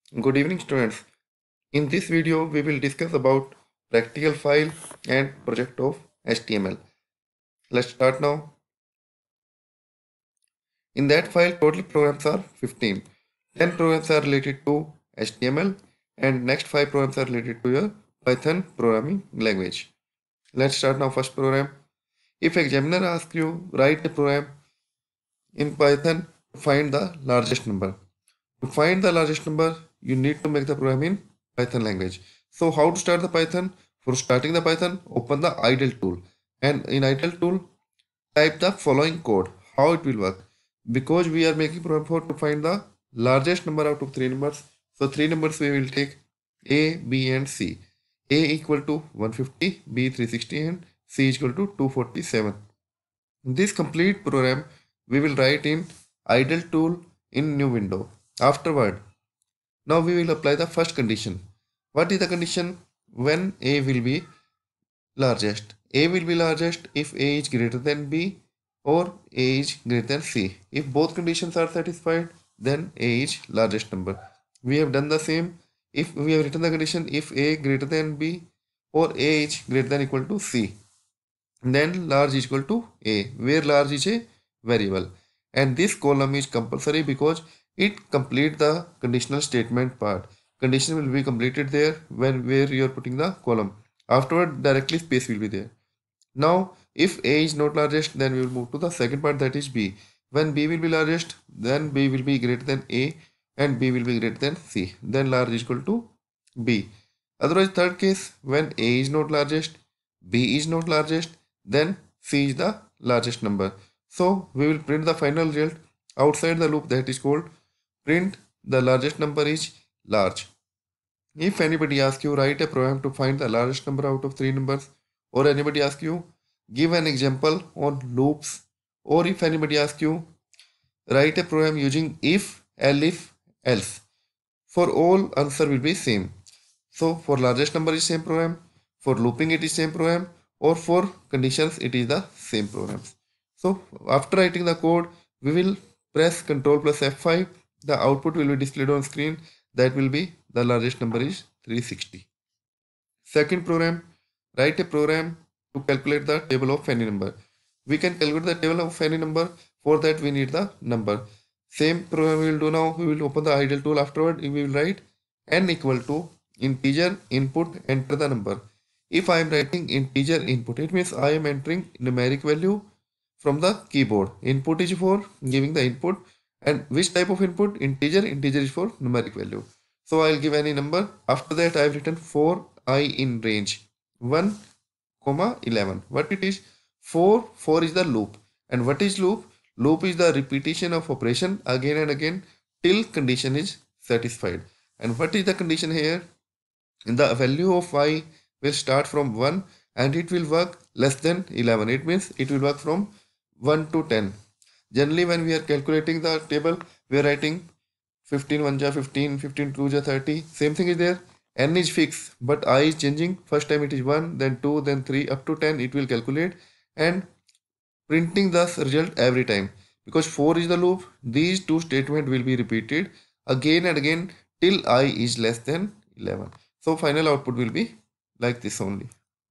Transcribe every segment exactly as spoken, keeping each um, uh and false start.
Good evening, students. In this video, we will discuss about practical file and project of H T M L. Let's start now. In that file, total programs are fifteen. ten programs are related to H T M L and next five programs are related to your Python programming language. Let's start now. First program. If examiner asks you, write a program in Python to find the largest number. To find the largest number, you need to make the program in Python language. So how to start the Python? For starting the Python, open the idle tool. And in idle tool, type the following code. How it will work. Because we are making program for to find the largest number out of three numbers. So three numbers we will take A, B and C. A equal to one hundred fifty, B three hundred sixty and C is equal to two hundred forty-seven. This complete program we will write in idle tool in new window. Afterward, now we will apply the first condition. What is the condition? When A will be largest. A will be largest if A is greater than B or A is greater than C. If both conditions are satisfied, then A is largest number. We have done the same. If we have written the condition if A greater than B or A is greater than equal to C, then large is equal to A, where large is a variable. And this column is compulsory because it complete the conditional statement part. Condition will be completed there when where you are putting the column. Afterward, directly space will be there. Now, if A is not largest, then we will move to the second part, that is B. When B will be largest, then B will be greater than A and B will be greater than C. Then large is equal to B. Otherwise, third case, when A is not largest, B is not largest, then C is the largest number. So we will print the final result outside the loop, that is called print the largest number is large. If anybody asks you, write a program to find the largest number out of three numbers, or anybody asks you, give an example on loops, or if anybody asks you, write a program using if, elif, else, for all answer will be same. So for largest number is same program, for looping it is same program, or for conditions it is the same programs. So after writing the code, we will press Ctrl plus F five. The output will be displayed on screen. That will be the largest number is three hundred sixty. Second program, write a program to calculate the table of any number. We can calculate the table of any number. For that we need the number. Same program we will do now. We will open the idle tool. Afterward we will write n equal to integer input, enter the number. If I am writing integer input, it means I am entering numeric value from the keyboard. Input is for giving the input, and which type of input? Integer. Integer is for numeric value. So I will give any number. After that I have written for I in range one comma eleven. What it is? four, four is the loop. And what is loop? Loop is the repetition of operation again and again till condition is satisfied. And what is the condition here? The value of I will start from one and it will work less than eleven. It means it will work from one to ten. Generally when we are calculating the table, we are writing fifteen one ja fifteen, fifteen two ja thirty. Same thing is there. N is fixed, but I is changing. First time it is one, then two, then three, up to ten it will calculate and printing the result every time. Because four is the loop, these two statements will be repeated again and again till I is less than eleven. So final output will be like this only.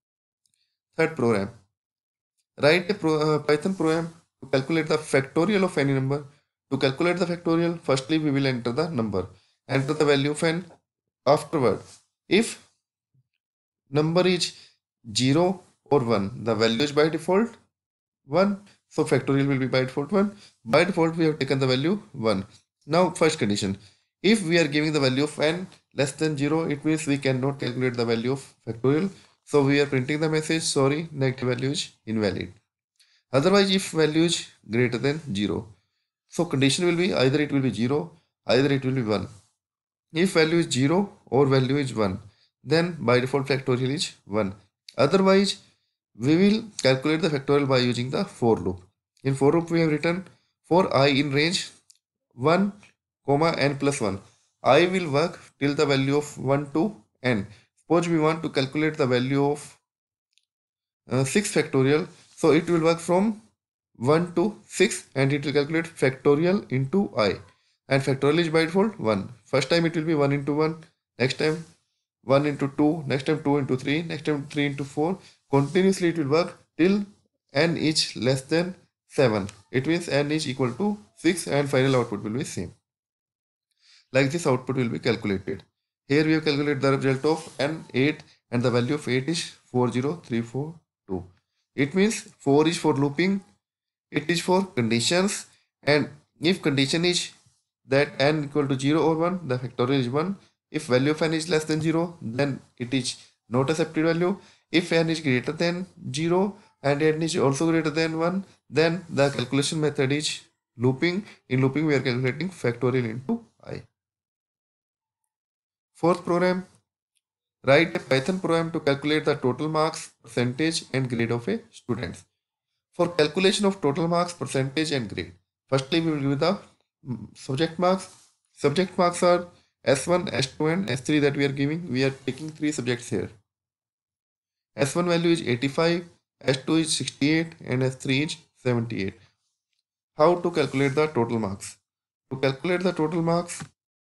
Third program. Write a pro, uh, Python program to calculate the factorial of any number. To calculate the factorial, firstly we will enter the number. Enter the value of n. Afterward, if number is zero or one, the value is by default one. So factorial will be by default one. By default we have taken the value one. Now first condition. If we are giving the value of n less than zero, it means we cannot calculate the value of factorial. So we are printing the message, sorry, negative value is invalid. Otherwise, if value is greater than zero, so condition will be either it will be zero, either it will be one. If value is zero or value is one, then by default factorial is one. Otherwise, we will calculate the factorial by using the for loop. In for loop, we have written for I in range one comma n plus one. I will work till the value of one to n. Suppose we want to calculate the value of uh, six factorial. So it will work from one to six and it will calculate factorial into I. and factorial is by default one. First time it will be one into one, next time one into two, next time two into three, next time three into four. Continuously it will work till n is less than seven. It means n is equal to six and final output will be same. Like this output will be calculated. Here we have calculated the result of n eight and the value of eight is four zero three four two. It means four is for looping, it is for conditions, and if condition is that n equal to zero or one, the factorial is one. If value of n is less than zero, then it is not accepted value. If n is greater than zero and n is also greater than one, then the calculation method is looping. In looping, we are calculating factorial into I. Fourth program, write a Python program to calculate the total marks, percentage and grade of a student. For calculation of total marks, percentage and grade, firstly we will give the subject marks. Subject marks are S one, S two and S three that we are giving. We are taking three subjects here. S one value is eighty-five, S two is sixty-eight and S three is seventy-eight. How to calculate the total marks? To calculate the total marks,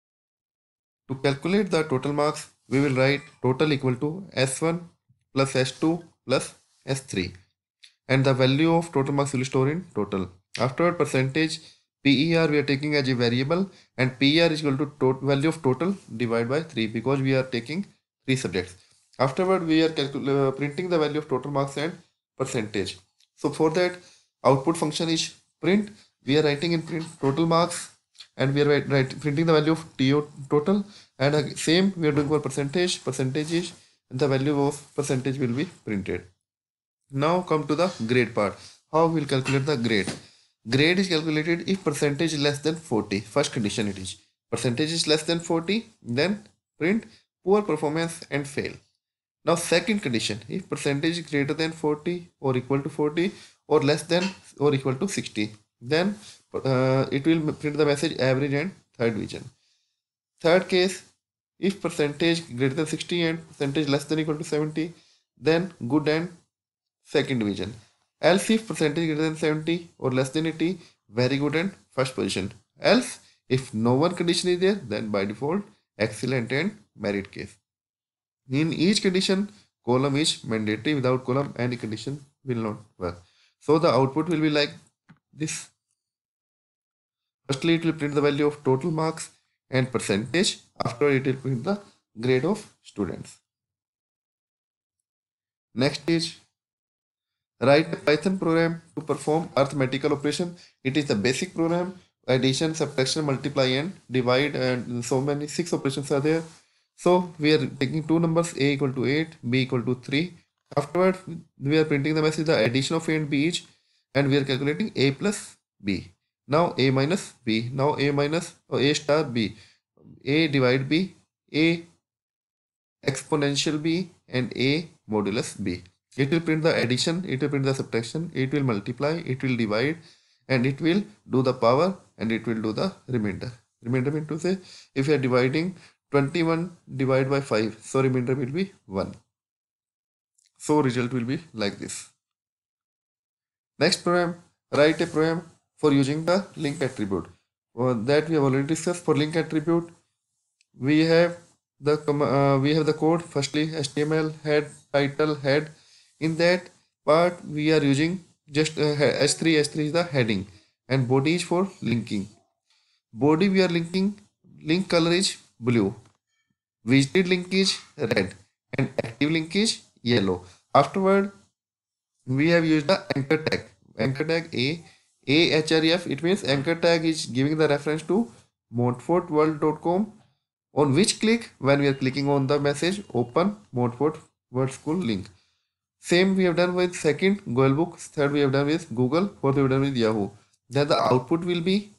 to calculate the total marks, we will write total equal to S one plus S two plus S three. And the value of total marks will store in total. After percentage, P E R we are taking as a variable, and P E R is equal to total value of total divided by three because we are taking three subjects. Afterward, we are uh, printing the value of total marks and percentage. So for that, output function is print. We are writing in print total marks and we are write, write, printing the value of T O total, and uh, same we are doing for percentage. Percentage is the value of percentage will be printed. Now come to the grade part. How we will calculate the grade? Grade is calculated if percentage is less than forty. First condition it is. Percentage is less than forty, then print poor performance and fail. Now second condition, if percentage is greater than forty or equal to forty or less than or equal to sixty, then uh, it will print the message average and third division. Third case, if percentage greater than sixty and percentage less than equal to seventy, then good and second division. Else if percentage greater than seventy or less than eighty, very good and first position. Else if no one condition is there, then by default excellent and merit case. In each condition, column is mandatory. Without column, any condition will not work. So the output will be like this. Firstly, it will print the value of total marks and percentage. After it will print the grade of students. Next is write a Python program to perform arithmetical operation. It is the basic program. Addition, subtraction, multiply and divide, and so many six operations are there. So we are taking two numbers, a equal to eight, b equal to three. Afterward, we are printing the message the addition of a and b each, and we are calculating a plus b. Now a minus b. Now a minus or a star b. A divide b, a exponential b, and a modulus b. It will print the addition, it will print the subtraction, it will multiply, it will divide, and it will do the power, and it will do the remainder. Remainder means to say, if you are dividing twenty-one divided by five, so remainder will be one. So result will be like this. Next program, write a program for using the link attribute. Uh, that we have already discussed. For link attribute, we have the uh, we have the code. Firstly, H T M L, head, title, head. In that part, we are using just uh, S three. S three is the heading, and body is for linking. Body we are linking. Link color is blue. Visited link is red, and active link is yellow. Afterward, we have used the anchor tag. Anchor tag A, A href. It means anchor tag is giving the reference to montfort world dot com. On which click, when we are clicking on the message, open Montfort World School link. Same we have done with second Google Books. Third we have done with Google. Fourth we have done with Yahoo. Then the output will be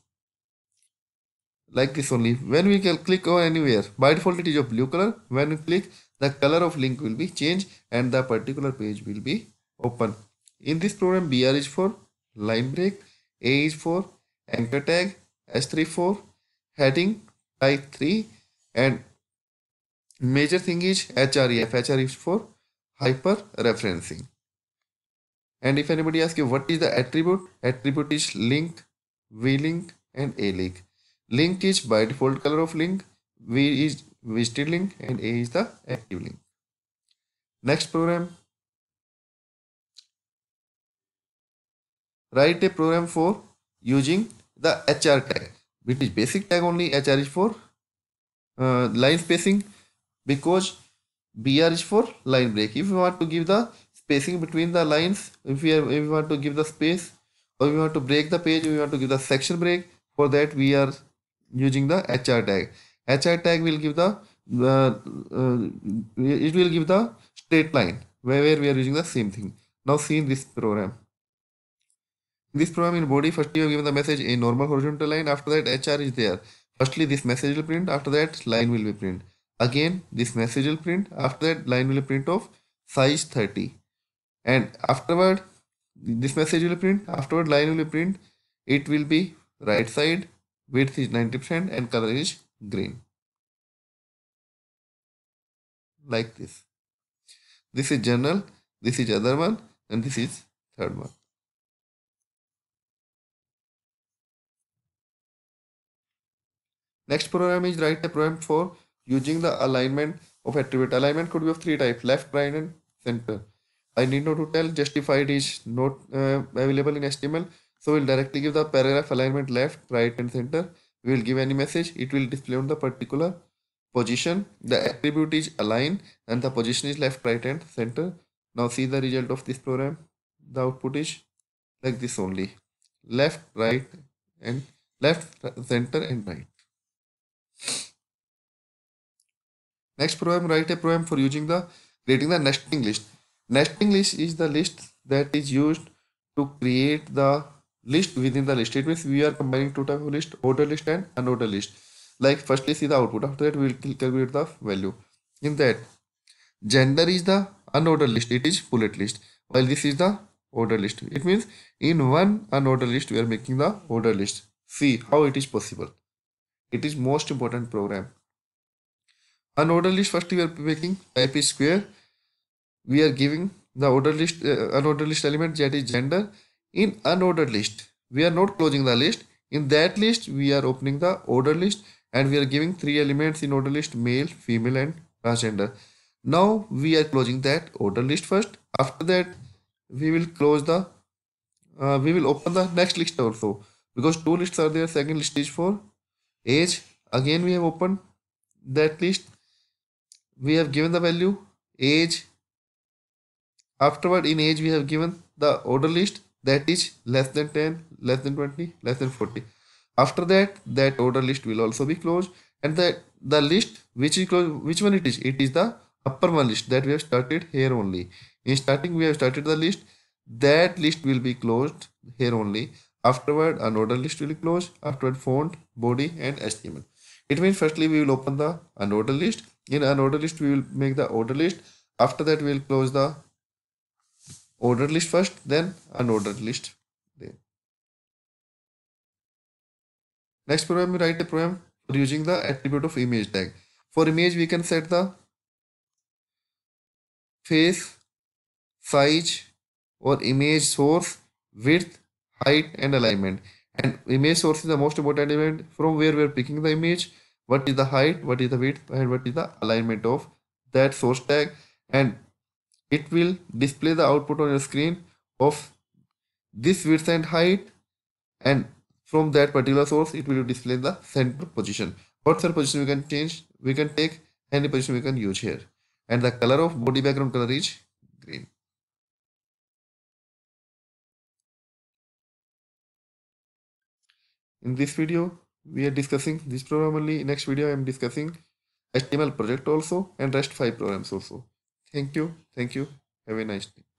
like this only. When we can click on anywhere, by default it is of blue color. When we click, the color of link will be changed and the particular page will be open. In this program, B R is for line break, A is for anchor tag, S three for heading, type three, and major thing is href. Href is for hyper referencing. And if anybody asks you what is the attribute, attribute is link, v link, and a link. Link is by default color of link, V is visited link, and A is the active link. Next program, write a program for using the H R tag, which is basic tag only. H R is for uh, line spacing, because B R is for line break. If you want to give the spacing between the lines, if we, are, if we want to give the space, or we want to break the page, we want to give the section break, for that we are using the H R tag. H R tag will give the uh, uh, it will give the straight line where, where we are using the same thing. Now see in this program. In this program, in body, first you have given the message a normal horizontal line. After that, H R is there. Firstly, this message will print. After that, line will be print. Again, this message will print. After that, line will print of size thirty. And afterward, this message will print. Afterward, line will print. It will be right side. Width is ninety percent and color is green. Like this. This is journal. This is other one. And this is third one. Next program is write a program for using the alignment of attribute. Alignment could be of three types: left, right, and center. I need not to tell. Justified is not uh, available in H T M L, so we'll directly give the paragraph alignment left, right, and center. We will give any message. It will display on the particular position. The attribute is align, and the position is left, right, and center. Now see the result of this program. The output is like this only: left, right, and left, center, and right. Next program, write a program for using the creating the nesting list. Nesting list is the list that is used to create the list within the list. It means we are combining two types of list: order list and unordered list. Like firstly see the output. After that we will calculate the value. In that, gender is the unordered list. It is bullet list. While this is the order list. It means in one unordered list we are making the order list. See how it is possible. It is most important program. Unordered list, first we are making type is square. We are giving the order list uh, unordered list element, that is gender. In unordered list we are not closing the list. In that list we are opening the order list, and we are giving three elements in order list: male, female, and transgender. Now we are closing that order list first. After that we will close the uh, we will open the next list also, because two lists are there. Second list is for age. Again we have opened that list. We have given the value age. Afterward, in age we have given the order list, that is less than ten, less than twenty, less than forty. After that, that order list will also be closed, and the the list which is closed, which one it is? It is the upper one list that we have started here only. In starting we have started the list. That list will be closed here only. Afterward, an order list will be closed. Afterward, font, body, and H T M L. It means firstly we will open the unordered list. In unordered list we will make the order list. After that we will close the ordered list first, then unordered list. There. Next program, we write a program for using the attribute of image tag. For image we can set the face, size, or image source, width, height, and alignment. And image source is the most important element from where we are picking the image. What is the height, what is the width, and what is the alignment of that source tag. And it will display the output on your screen of this width and height, and from that particular source it will display the center position. What center position we can change? We can take any position we can use here. And the color of body background color is green. In this video, we are discussing this program only. In next video, I am discussing H T M L project also and rest five programs also. Thank you. Thank you. Have a nice day.